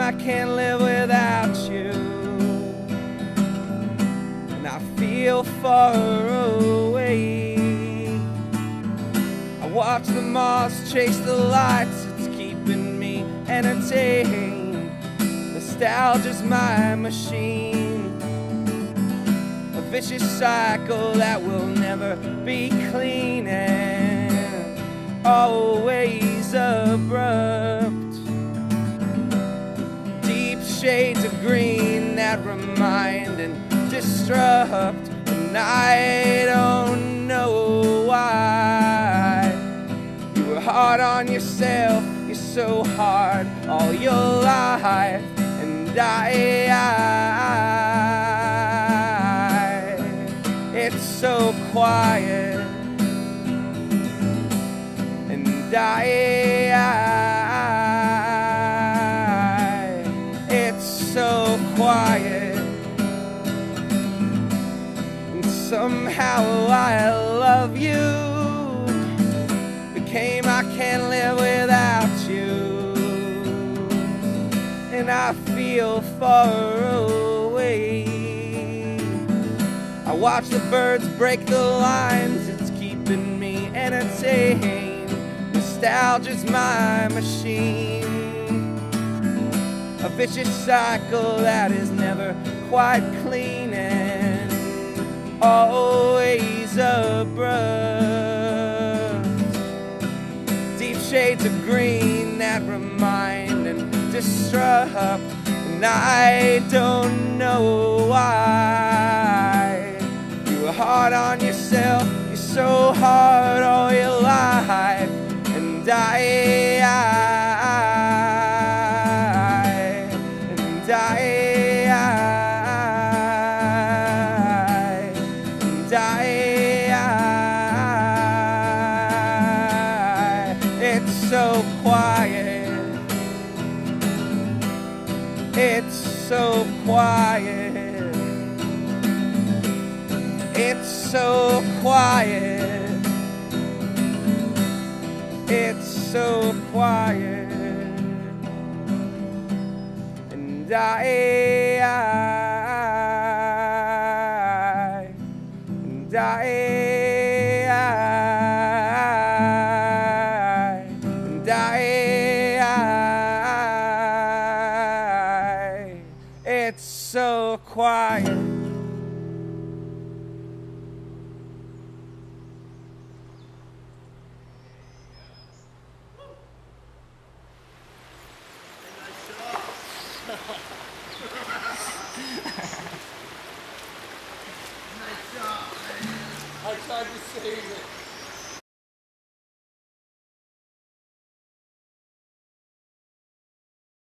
I can't live without you, and I feel far away. I watch the moths chase the lights, it's keeping me entertained. Nostalgia's my machine, a vicious cycle that will never be clean and always abrupt. Deep shades of green that remind and disrupt, and I don't know why. You were hard on yourself, you're so hard all your life, and it's so quiet, and it's so quiet, and somehow I love you. Became I can't live without you, and I feel far away. I watch the birds break the lines, it's keeping me entertained. Nostalgia's my machine, a vicious cycle that is never quite clean and always abrupt. Deep shades of green that remind and disrupt, and I don't know why. You were hard on yourself, you're so hard all your life, and it's so quiet, it's so quiet, it's so quiet, it's so quiet, and it's so quiet. I tried to save it.